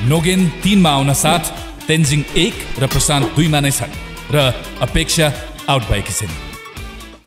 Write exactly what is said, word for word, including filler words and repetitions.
नोगेन तीनमा आउन साथ तेन्जिङ एक र प्रशान्त दुईमा नै छन् र अपेक्षा आउट भएकी छिन्।